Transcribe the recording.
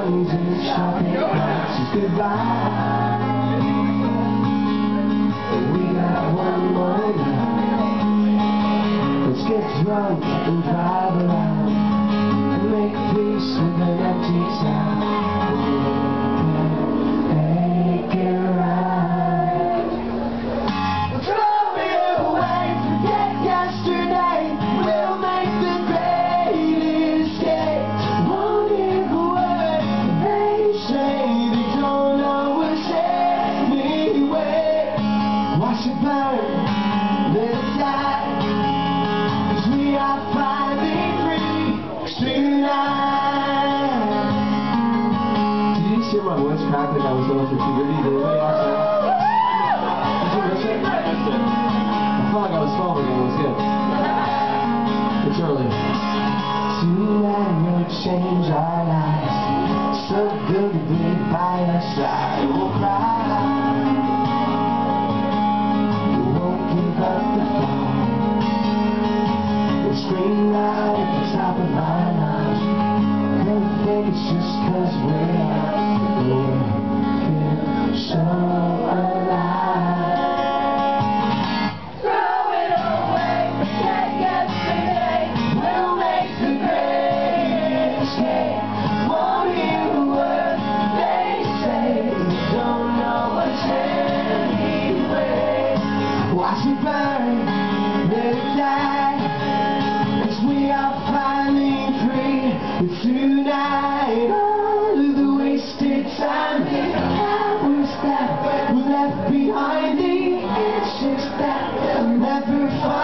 songs and shopping carts is goodbye. We got one more night. Let's get drunk and drive around and make peace with an empty town. Make it right. Throw it away, forget yesterday. We'll make the greatest day. Won't hear the word they say. They don't know us anyway. Watch it burn, let it die. 'Cause we are finally free tonight. Did you hear my voice crack like I was going through puberty? Did anybody else know? Did you miss it? I felt like I was 12 again. It was good. It's early. Tonight will change our lives. So good to be by your side. We'll cry. We won't give up the fight. We'll scream loud at the top of our lungs. Don't think it's just 'cause we're so alive. Throw it away, forget yesterday. We'll make the greatest day. Won't hear a word they say. Don't know what's anyway. Watch it burn, let it die. 'Cause we are finally free tonight. All of the wasted time, the hours that were left behind, the answers that will never find.